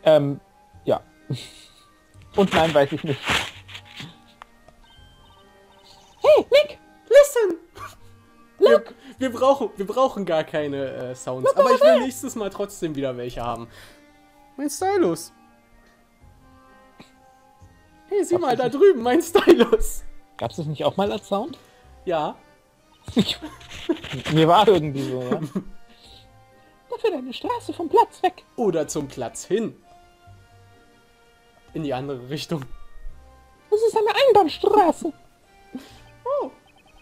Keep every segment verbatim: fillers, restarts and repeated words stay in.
Ähm, ja. Und nein, weiß ich nicht. Hey, Nick, listen! Wir, wir, brauchen, wir brauchen gar keine äh, Sounds, Look aber ich will nächstes Mal trotzdem wieder welche haben. Mein Stylus. Hey, sieh Gab's mal da nicht? drüben, mein Stylus. Gab es das nicht auch mal als Sound? Ja. Mir war irgendwie so, ja. Dafür deine Straße vom Platz weg. Oder zum Platz hin. In die andere Richtung. Das ist eine Einbahnstraße. Oh.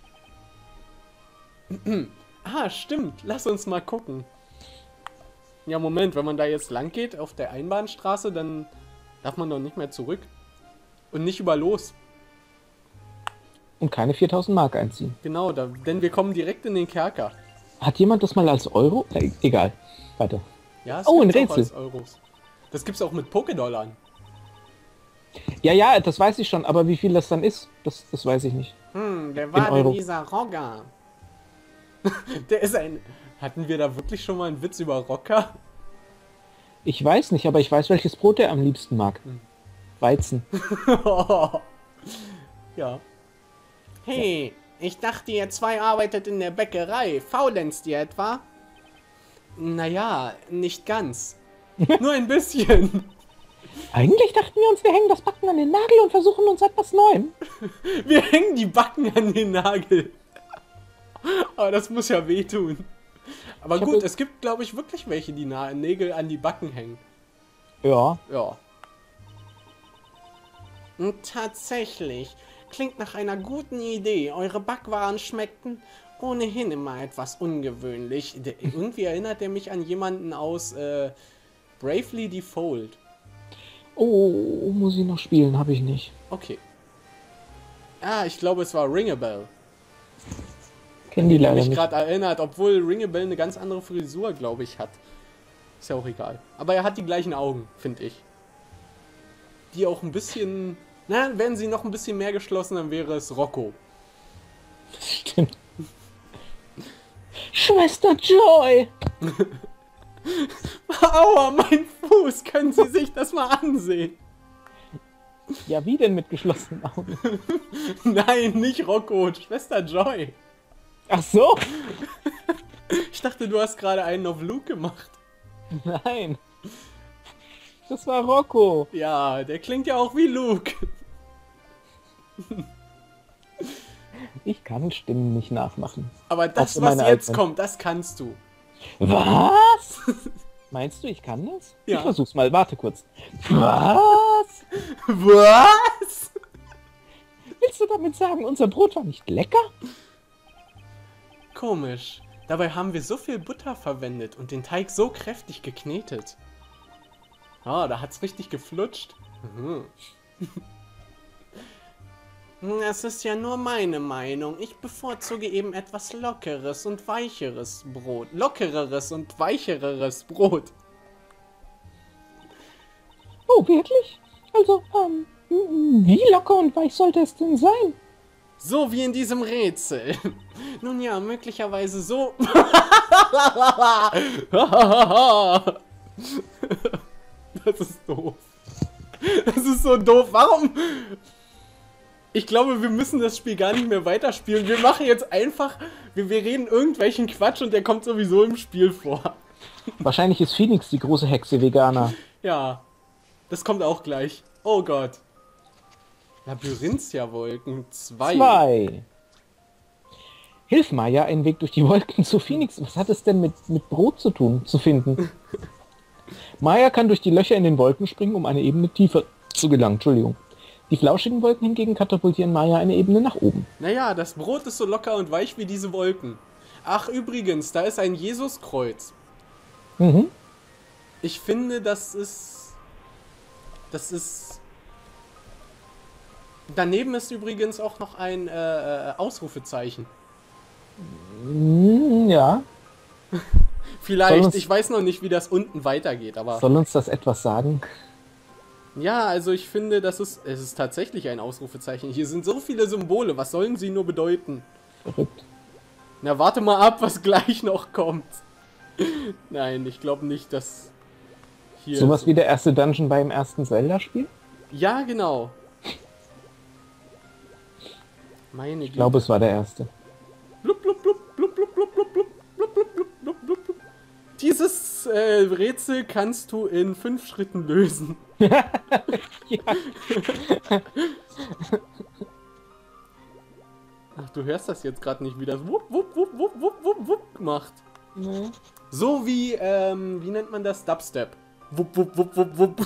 Ah, stimmt. Lass uns mal gucken. Ja, Moment, wenn man da jetzt lang geht auf der Einbahnstraße, dann darf man doch nicht mehr zurück. Und nicht über los. Und keine viertausend Mark einziehen. Genau, da, denn wir kommen direkt in den Kerker. Hat jemand das mal als Euro? Äh, egal. Weiter. Ja, es Oh, ein gibt's auch Rätsel. als Euros. Das gibt's auch mit Pokédollar. Ja, ja, das weiß ich schon, aber wie viel das dann ist, das, das weiß ich nicht. Hm, wer war In denn Euro. dieser Rocker? Der ist ein... Hatten wir da wirklich schon mal einen Witz über Rocker? Ich weiß nicht, aber ich weiß, welches Brot er am liebsten mag. Hm. Weizen. Ja. Hey, ich dachte, ihr zwei arbeitet in der Bäckerei. Faulenzt ihr etwa? Naja, nicht ganz. Nur ein bisschen. Eigentlich dachten wir uns, wir hängen das Backen an den Nagel und versuchen uns etwas Neuem. Wir hängen die Backen an den Nagel. Aber das muss ja wehtun. Aber Ich gut, habe- es gibt, glaube ich, wirklich welche, die Na Nägel an die Backen hängen. Ja. Ja. Und tatsächlich, klingt nach einer guten Idee. Eure Backwaren schmeckten ohnehin immer etwas ungewöhnlich. Der, irgendwie erinnert er mich an jemanden aus äh, Bravely Default. Oh, muss ich noch spielen? Habe ich nicht. Okay. Ah, ich glaube, es war Ring a Bell. Kennen die Der leider mich nicht. gerade erinnert, obwohl Ring a Bell eine ganz andere Frisur, glaube ich, hat. Ist ja auch egal. Aber er hat die gleichen Augen, finde ich. Die auch ein bisschen... Na, wären sie noch ein bisschen mehr geschlossen, dann wäre es Rocco. Stimmt. Schwester Joy! Aua, mein Fuß! Können Sie sich das mal ansehen? Ja, wie denn mit geschlossenen Augen? Nein, nicht Rocco, Schwester Joy. Ach so? Ich dachte, du hast gerade einen auf Luke gemacht. Nein. Das war Rocco. Ja, der klingt ja auch wie Luke. Ich kann Stimmen nicht nachmachen. Aber das, Außer was meine jetzt eigenen. kommt, das kannst du. Was? Meinst du, ich kann das? Ja. Ich versuch's mal. Warte kurz. Was? Was? Willst du damit sagen, unser Brot war nicht lecker? Komisch. Dabei haben wir so viel Butter verwendet und den Teig so kräftig geknetet. Ah, da hat's richtig geflutscht. Mhm. Das ist ja nur meine Meinung. Ich bevorzuge eben etwas lockeres und weicheres Brot. Lockereres und weichereres Brot. Oh, wirklich? Also, ähm, wie locker und weich sollte es denn sein? So wie in diesem Rätsel. Nun ja, möglicherweise so... Das ist doof. Das ist so doof. Warum? Ich glaube, wir müssen das Spiel gar nicht mehr weiterspielen. Wir machen jetzt einfach... Wir, wir reden irgendwelchen Quatsch und der kommt sowieso im Spiel vor. Wahrscheinlich ist Phoenix die große Hexe Veganer. Ja. Das kommt auch gleich. Oh Gott. Labyrinthia-Wolken zwei. Zwei. Hilf Maya, einen Weg durch die Wolken zu Phoenix. Was hat es denn mit, mit Brot zu tun, zu finden? Maya kann durch die Löcher in den Wolken springen, um eine Ebene tiefer zu gelangen. Entschuldigung. Die flauschigen Wolken hingegen katapultieren Maya eine Ebene nach oben. Naja, das Brot ist so locker und weich wie diese Wolken. Ach, übrigens, da ist ein Jesuskreuz. Mhm. Ich finde, das ist... Das ist... Daneben ist übrigens auch noch ein äh, Ausrufezeichen. Mm, ja. Soll Vielleicht, uns- ich weiß noch nicht, wie das unten weitergeht, aber... Soll uns das etwas sagen? Ja, also ich finde, das ist... Es ist tatsächlich ein Ausrufezeichen. Hier sind so viele Symbole, was sollen sie nur bedeuten? Verrückt. Na, warte mal ab, was gleich noch kommt. Nein, ich glaube nicht, dass hier. Sowas wie der erste Dungeon beim ersten Zelda-Spiel? Ja, genau. Meine Ich glaube, es war der erste. Blub, blub, blub, blub, blub, blub, blub, blub, blub, blub, blub, blub, blub, blub. Dieses äh, Rätsel kannst du in fünf Schritten lösen. Ja. Ach, du hörst das jetzt gerade nicht, wie das wupp, wupp, wupp, wupp, wupp, wupp, wupp macht. Nee. So wie, ähm, wie nennt man das? Dubstep. Wupp, wupp, wupp, wupp, wupp.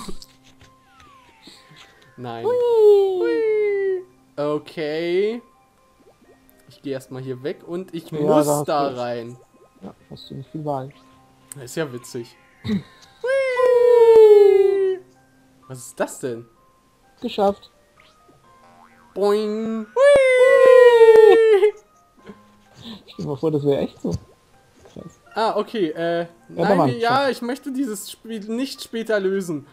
Nein. Hui. Okay. Ich gehe erstmal hier weg und ich Ja, muss da hast da du- rein. Ja, hast du nicht viel Wahl. Das ist ja witzig. Was ist das denn? Geschafft. Boing. Stell dir mal vor, das wäre echt so. Krass. Ah, okay. Äh, Ja, da war nein, ein ja, ich möchte dieses Spiel nicht später lösen.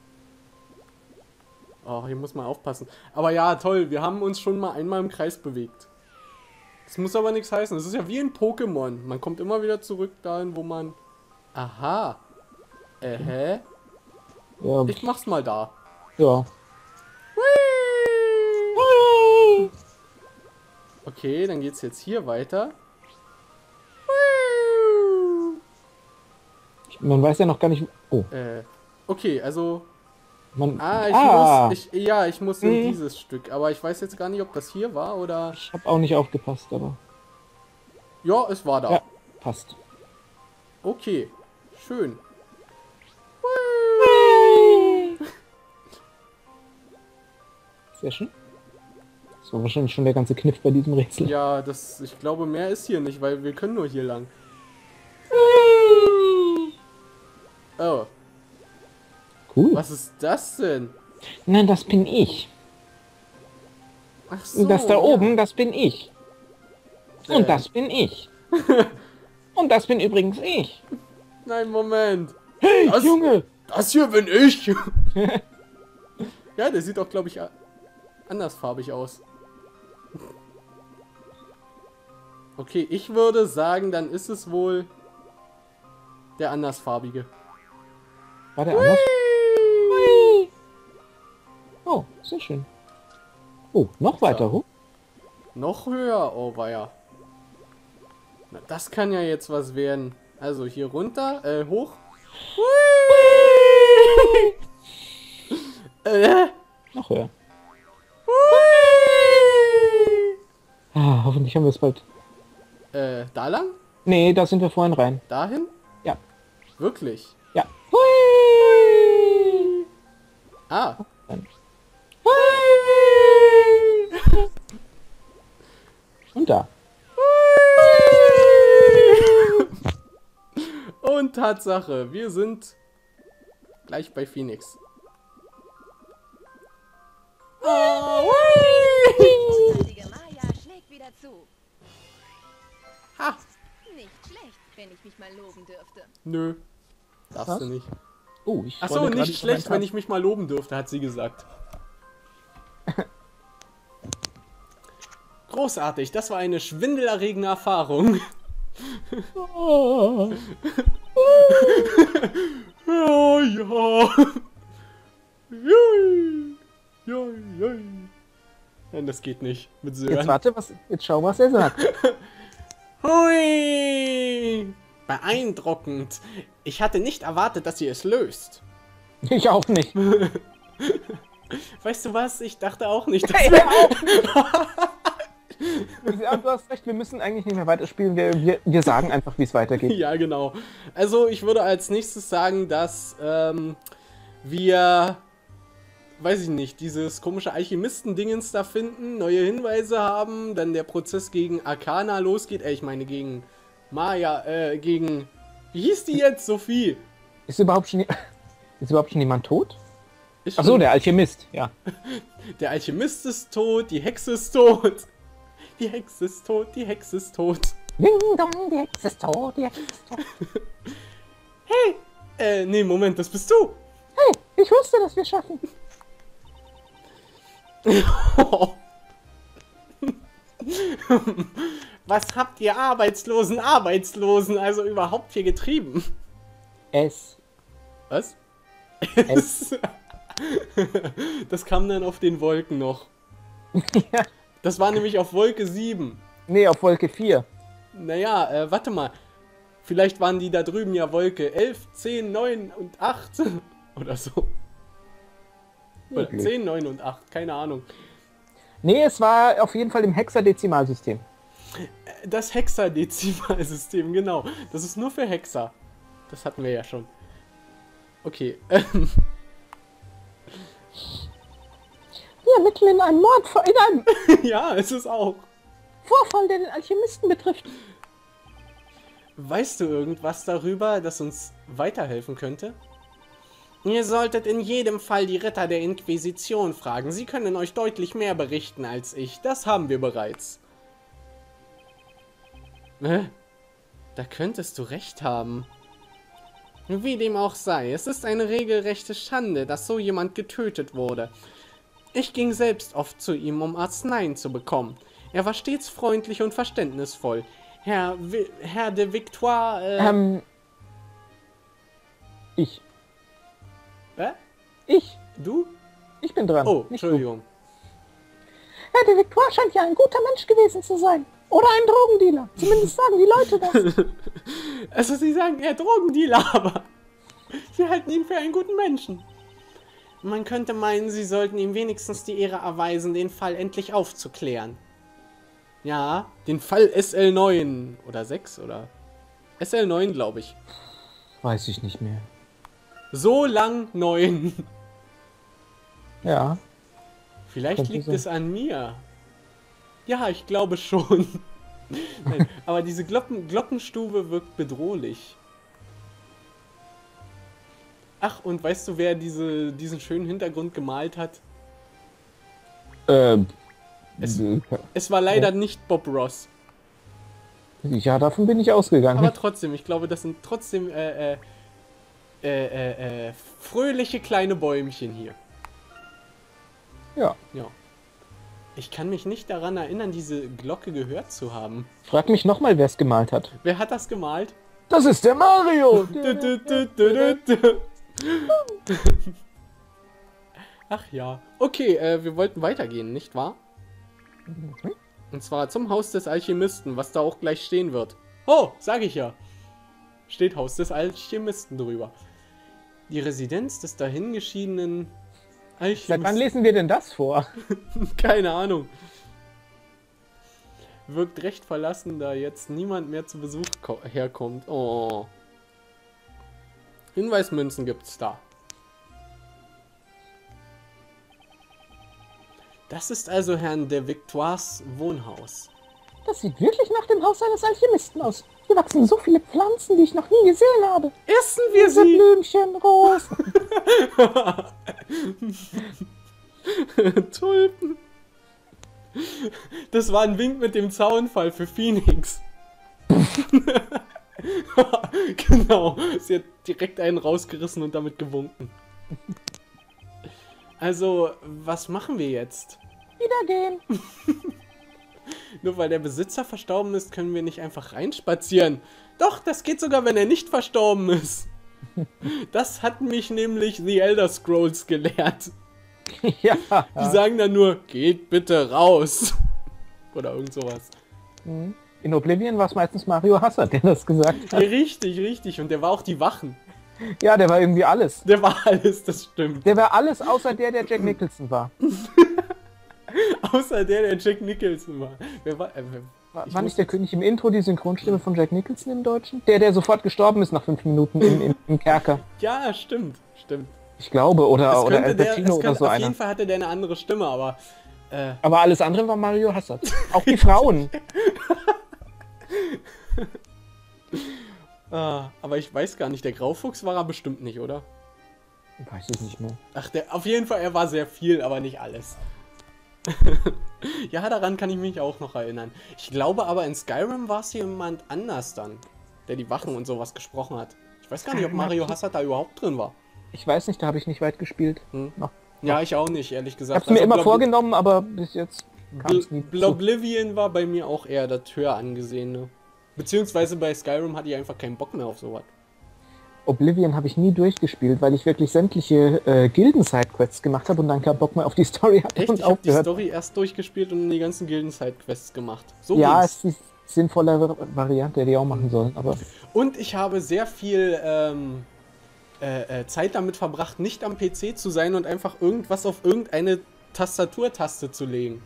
Oh, hier muss man aufpassen. Aber ja, toll, wir haben uns schon mal einmal im Kreis bewegt. Das muss aber nichts heißen. Das ist ja wie ein Pokémon. Man kommt immer wieder zurück dahin, wo man... Aha. Äh, hä? Ja, Ich mach's mal da. ja. Okay, dann geht's jetzt hier weiter. Man weiß ja noch gar nicht... Oh, Äh, okay, also... man... Ah, ich ah, muss... Ich, ja, ich muss in Mhm. dieses Stück. Aber ich weiß jetzt gar nicht, ob das hier war oder... ich habe auch nicht aufgepasst, aber... Ja, es war da. Ja, passt. Okay, schön. Sehr schön. Das war wahrscheinlich schon der ganze Kniff bei diesem Rätsel. Ja, das, ich glaube, mehr ist hier nicht, weil wir können nur hier lang. Oh, Cool. was ist das denn? Nein, das bin ich. Ach so. Das da ja. oben, das bin ich. Und Äh. das bin ich. Und das bin übrigens ich. Nein, Moment. Hey, Das- Junge! Das hier bin ich. Ja, der sieht auch, glaube ich, a- andersfarbig aus. Okay, ich würde sagen, dann ist es wohl der andersfarbige. War der anders? Oh, sehr schön. Oh, noch weiter hoch? Noch höher? Oh, weia. Na, das kann ja jetzt was werden. Also hier runter, äh, hoch. äh, Noch höher. Ah, hoffentlich haben wir es bald. äh, da lang? Nee, da sind wir vorhin rein. Dahin? Ja. Wirklich? Ja. Ah. Dann. Und da. Und Tatsache, wir sind gleich bei Phoenix. Oh, Großartige Maya schlägt wieder zu. ha. Nicht schlecht, wenn ich mich mal loben dürfte. Nö. Darfst Was? du nicht. Oh, ich Achso, freue mich nicht gerade schlecht, über wenn meinen ich mich mal loben dürfte, hat sie gesagt. Großartig, das war eine schwindelerregende Erfahrung. Tag. Oh. Ja, ja. Jui. Jui, jui. Nein, das geht nicht mit Jetzt Sören. warte, was, jetzt schau, was er sagt. Hui! Beeindruckend. Ich hatte nicht erwartet, dass ihr es löst. Ich auch nicht. Weißt du was? Ich dachte auch nicht, dass Hey, hör auf! Ja, du hast recht, wir müssen eigentlich nicht mehr weiterspielen. Wir, wir, wir sagen einfach, wie es weitergeht. Ja, genau. Also, ich würde als nächstes sagen, dass ähm, wir, weiß ich nicht, dieses komische Alchemisten-Dingens da finden, neue Hinweise haben, dann der Prozess gegen Arcana losgeht. Äh, ich meine, gegen Maya, äh, gegen, wie hieß die jetzt? Sophie. Ist überhaupt schon, ist überhaupt schon jemand tot? Ist Achso, schon- der Alchemist, ja. Der Alchemist ist tot, die Hexe ist tot. Die Hexe ist tot, die Hexe ist tot. Ding dong, die Hexe ist tot, die Hexe ist tot. Hey! Äh, nee, Moment, das bist du. Hey, ich wusste, dass wir schaffen. Was habt ihr Arbeitslosen, Arbeitslosen also überhaupt hier getrieben? Es. Was? Es- Das kam dann auf den Wolken noch. Ja. Das war nämlich auf Wolke sieben. Nee, auf Wolke vier. Naja, äh, warte mal. Vielleicht waren die da drüben ja Wolke elf, zehn, neun und acht. Oder so. Oder Möglich. zehn, neun und acht, keine Ahnung. Nee, es war auf jeden Fall im Hexadezimalsystem. Das Hexadezimalsystem, genau. Das ist nur für Hexer. Das hatten wir ja schon. Okay. ähm, Wir ermitteln in einem Mord, in einem Ja, es ist auch. Vorfall, der den Alchemisten betrifft. Weißt du irgendwas darüber, das uns weiterhelfen könnte? Ihr solltet in jedem Fall die Ritter der Inquisition fragen. Sie können euch deutlich mehr berichten als ich. Das haben wir bereits. Hä? Da könntest du recht haben. Wie dem auch sei, es ist eine regelrechte Schande, dass so jemand getötet wurde. Ich ging selbst oft zu ihm, um Arzneien zu bekommen. Er war stets freundlich und verständnisvoll. Herr, Vi Herr de Victoire, äh... Ähm. Ich. Hä? Ich. Du? Ich bin dran. Oh, nicht du. Entschuldigung. Herr de Victoire scheint ja ein guter Mensch gewesen zu sein. Oder ein Drogendealer. Zumindest sagen die Leute das. Also Sie sagen, er Drogendealer, aber Sie halten ihn für einen guten Menschen. Man könnte meinen, Sie sollten ihm wenigstens die Ehre erweisen, den Fall endlich aufzuklären. Ja, den Fall S L neun oder sechs oder S L neun, glaube ich. Weiß ich nicht mehr. So lang neun. Ja. Vielleicht Könnte liegt sein. es an mir. Ja, ich glaube schon. Nein, aber diese Glocken Glockenstube wirkt bedrohlich. Ach, und weißt du, wer diese, diesen schönen Hintergrund gemalt hat? Ähm. Es- äh, Es war leider nicht Bob Ross. Ja, davon bin ich ausgegangen. Aber trotzdem, ich glaube, das sind trotzdem äh, äh, äh, äh, äh, fröhliche kleine Bäumchen hier. Ja. Ja. Ich kann mich nicht daran erinnern, diese Glocke gehört zu haben. Frag mich nochmal, wer es gemalt hat. Wer hat das gemalt? Das ist der Mario! Du, du, du, du, du, du. Ach ja. Okay, äh, wir wollten weitergehen, nicht wahr? Und zwar zum Haus des Alchemisten, was da auch gleich stehen wird. Oh, sag ich ja. Steht Haus des Alchemisten drüber. Die Residenz des dahingeschiedenen Seit wann Alchemisten. lesen wir denn das vor? Keine Ahnung. Wirkt recht verlassen, da jetzt niemand mehr zu Besuch ko- herkommt. Oh. Hinweismünzen gibt's da. Das ist also Herrn de Victoires Wohnhaus. Das sieht wirklich nach dem Haus eines Alchemisten aus. Hier wachsen so viele Pflanzen, die ich noch nie gesehen habe. Essen wir Diese sie! Blümchen, Rosen. Tulpen. Das war ein Wink mit dem Zaunfall für Phoenix. Genau, sie hat direkt einen rausgerissen und damit gewunken. Also, was machen wir jetzt? Wieder gehen. Nur weil der Besitzer verstorben ist, können wir nicht einfach reinspazieren. Doch, das geht sogar, wenn er nicht verstorben ist. Das hat mich nämlich The Elder Scrolls gelehrt. Ja. Die sagen dann nur, geht bitte raus. Oder irgend sowas. In Oblivion war es meistens Mario Hassert, der das gesagt Ja, hat. richtig, richtig. Und der war auch die Wachen. Ja, der war irgendwie alles. Der war alles, das stimmt. Der war alles außer der, der Jack Nicholson war. Außer der, der Jack Nicholson war. Wer war, äh, wer, War, Ich war muss- nicht der König im Intro die Synchronstimme von Jack Nicholson im Deutschen? Der, der sofort gestorben ist nach fünf Minuten im, im, im Kerker. ja, stimmt, stimmt. Ich glaube, oder, Es oder könnte Al der, Pacino es oder könnte, so auf einer. jeden Fall hatte der eine andere Stimme, aber äh, Aber alles andere war Mario Hassert. Auch die Frauen. ah, aber ich weiß gar nicht, der Graufuchs war er bestimmt nicht, oder? Weiß ich nicht mehr. Ach, der, auf jeden Fall, er war sehr viel, aber nicht alles. Ja, daran kann ich mich auch noch erinnern. Ich glaube aber, in Skyrim war es jemand anders dann, der die Wachen und sowas gesprochen hat. Ich weiß gar nicht, ob Mario Hassert da überhaupt drin war. Ich weiß nicht, da habe ich nicht weit gespielt. Hm? Noch. Ja, ich auch nicht, ehrlich Ich gesagt. habe es mir Also immer Blob- vorgenommen, aber bis jetzt kam es nie Bl zu. Oblivion war bei mir auch eher das höher angesehene. Beziehungsweise bei Skyrim hatte ich einfach keinen Bock mehr auf sowas. Oblivion habe ich nie durchgespielt, weil ich wirklich sämtliche äh, Gilden-Sidequests gemacht habe und dann keinen Bock mehr auf die Story hatte Echt? und Ich habe die aufgehört. Story erst durchgespielt und die ganzen Gilden-Sidequests gemacht. So Ja, ging's. es ist die sinnvolle Variante, die auch machen sollen, aber Und ich habe sehr viel ähm, äh, äh, Zeit damit verbracht, nicht am P C zu sein und einfach irgendwas auf irgendeine Tastaturtaste zu legen.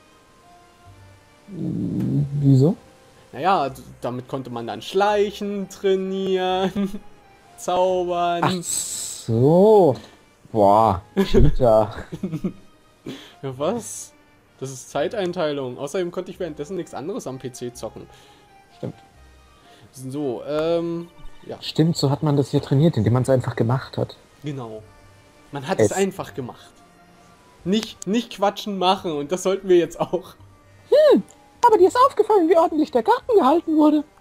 wieso? Naja, d- damit konnte man dann schleichen, trainieren, zaubern. Ach so. Boah, Cheater. Ja, was? Das ist Zeiteinteilung. Außerdem konnte ich währenddessen nichts anderes am P C zocken. Stimmt. So, ähm, ja, Stimmt, so hat man das ja trainiert, indem man es einfach gemacht hat. genau. Man hat es Es- einfach gemacht. Nicht, nicht quatschen machen und das sollten wir jetzt auch. Aber dir ist aufgefallen, wie ordentlich der Garten gehalten wurde.